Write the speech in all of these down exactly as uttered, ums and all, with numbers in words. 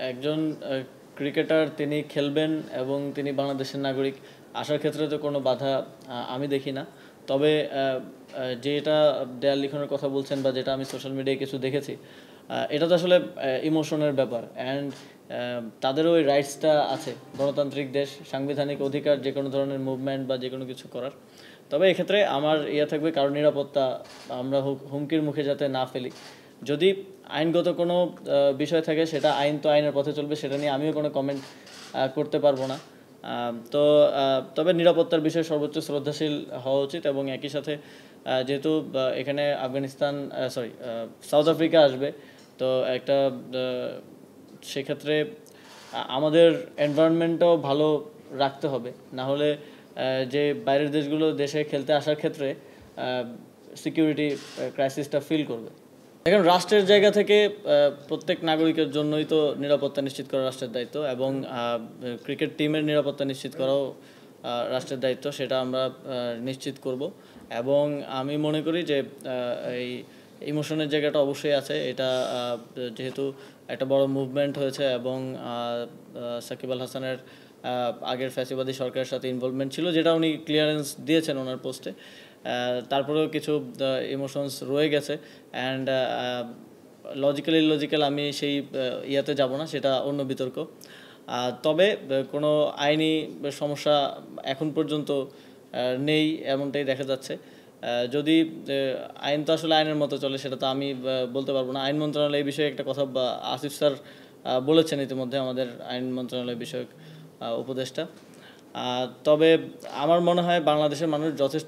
একজন ক্রিকেটার তিনি খেলবেন এবং তিনি বাংলাদেশের নাগরিক আসার ক্ষেত্রে তো কোনো বাধা আমি দেখি না। তবে যেটা দেয়াল লিখনের কথা বলছেন বা যেটা আমি সোশ্যাল মিডিয়ায় কিছু দেখেছি, এটা তো আসলে ইমোশনের ব্যাপার। অ্যান্ড তাদেরও ওই রাইটসটা আছে, গণতান্ত্রিক দেশ, সাংবিধানিক অধিকার যে কোনো ধরনের মুভমেন্ট বা যে কোনো কিছু করার। তবে এক্ষেত্রে আমার ইয়ে থাকবে কারণ নিরাপত্তা আমরা হুমকির মুখে যাতে না ফেলি। যদি আইনগত কোনো বিষয় থাকে সেটা আইন তো আইনের পথে চলবে, সেটা নিয়ে আমিও কোনো কমেন্ট করতে পারবো না। তো তবে নিরাপত্তার বিষয়ে সর্বোচ্চ শ্রদ্ধাশীল হওয়া উচিত। এবং একই সাথে যেহেতু এখানে আফগানিস্তান সরি সাউথ আফ্রিকা আসবে, তো একটা সেক্ষেত্রে আমাদের এনভায়রনমেন্টটাও ভালো রাখতে হবে, না হলে যে বাইরের দেশগুলো দেশে খেলতে আসার ক্ষেত্রে সিকিউরিটি ক্রাইসিসটা ফিল করবে। এখন রাষ্ট্রের জায়গা থেকে প্রত্যেক নাগরিকের জন্যই তো নিরাপত্তা নিশ্চিত করা রাষ্ট্রের দায়িত্ব, এবং ক্রিকেট টিমের নিরাপত্তা নিশ্চিত করাও রাষ্ট্রের দায়িত্ব, সেটা আমরা নিশ্চিত করব। এবং আমি মনে করি যে এই ইমোশনের জায়গাটা অবশ্যই আছে। এটা যেহেতু একটা বড় মুভমেন্ট হয়েছে এবং সাকিব আল হাসানের আগের ফ্যাসিবাদী সরকারের সাথে ইনভলভমেন্ট ছিল, যেটা উনি ক্লিয়ারেন্স দিয়েছেন ওনার পোস্টে, তারপরেও কিছু ইমোশনস রয়ে গেছে। অ্যান্ড লজিক্যাল ইলজিক্যাল আমি সেই ইয়াতে যাব না, সেটা অন্য বিতর্ক। তবে কোনো আইনি সমস্যা এখন পর্যন্ত নেই এমনটাই দেখা যাচ্ছে। যদি আইন তো আসলে আইনের মতো চলে, সেটা তো আমি বলতে পারবো না। আইন মন্ত্রণালয় এই বিষয়ে একটা কথা আসিফ স্যার বলেছেন ইতিমধ্যে, আমাদের আইন মন্ত্রণালয় বিষয়ক উপদেষ্টা। তবে আমার মনে হয় বাংলাদেশের মানুষ যথেষ্ট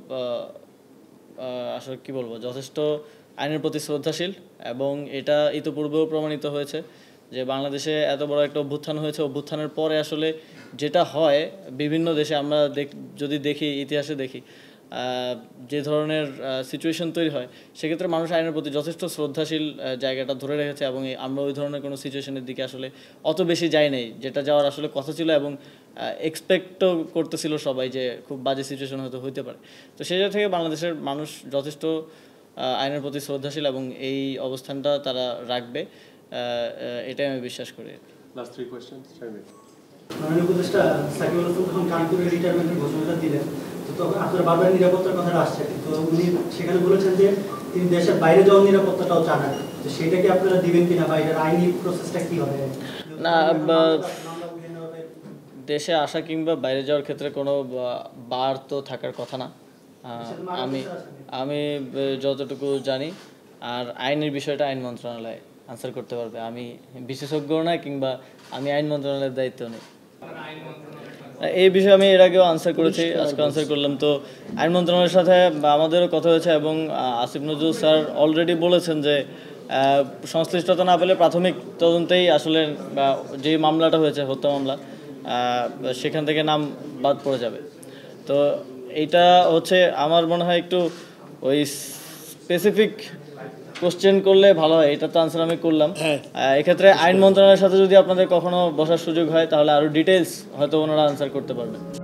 আসলে কী বলবো যথেষ্ট আইনের প্রতি শ্রদ্ধাশীল, এবং এটা ইতিপূর্বেও প্রমাণিত হয়েছে যে বাংলাদেশে এত বড় একটা অভ্যুত্থান হয়েছে। অভ্যুত্থানের পরে আসলে যেটা হয় বিভিন্ন দেশে আমরা যদি দেখি, ইতিহাসে দেখি, যে ধরনের সিচুয়েশন তৈরি হয়, সেক্ষেত্রে মানুষ আইনের প্রতি যথেষ্ট শ্রদ্ধাশীল জায়গাটা ধরে রেখেছে। এবং আমরা ওই ধরনের কোনো সিচুয়েশনের দিকে আসলে অত বেশি যাই নাই, যেটা যাওয়ার আসলে কথা ছিল, এবং এক্সপেক্টও করতেছিল সবাই যে খুব বাজে সিচুয়েশন হয়তো হইতে পারে। তো সেই জায়গা থেকে বাংলাদেশের মানুষ যথেষ্ট আইনের প্রতি শ্রদ্ধাশীল, এবং এই অবস্থানটা তারা রাখবে, এটাই আমি বিশ্বাস করি। Last three questions Shakib. মাননীয় উপদেষ্টা সাকিব আল হাসান যখন কানপুরের রিটায়ারমেন্টের ঘোষণাটা দিলেন, তো তখন আপনার বারবার নিরাপত্তার কথাটা আসছে, তো উনি সেখানে বলেছেন যে তিনি দেশের বাইরে যাওয়ার নিরাপত্তাটাও চান। তো সেটা কি আপনারা দিবেন কিনা, বা এটার আইনি প্রসেসটা কি হবে? না, দেশে আসা কিংবা বাইরে যাওয়ার ক্ষেত্রে কোনো বার তো থাকার কথা না, আমি আমি যতটুকু জানি। আর আইনের বিষয়টা আইন মন্ত্রণালয় আনসার করতে পারবে, আমি বিশেষজ্ঞ না, কিংবা আমি আইন মন্ত্রণালয়ের দায়িত্ব নেই। এই বিষয়ে আমি এর আগেও আনসার করেছি, আজকে আনসার করলাম। তো আইন মন্ত্রণালয়ের সাথে আমাদেরও কথা হয়েছে, এবং আসিফ নজরুল স্যার অলরেডি বলেছেন যে সংশ্লিষ্টতা না পেলে প্রাথমিক তদন্তেই আসলে যে মামলাটা হয়েছে, হত্যা মামলা, সেখান থেকে নাম বাদ পড়ে যাবে। তো এইটা হচ্ছে আমার মনে হয় একটু ওই স্পেসিফিক কোশ্চেন করলে ভালো হয়। এটা তো আনসার আমি করলাম। এক্ষেত্রে আইন মন্ত্রণালয়ের সাথে যদি আপনাদের কখনো বসার সুযোগ হয়, তাহলে আরও ডিটেলস হয়তো ওনারা আনসার করতে পারবেন।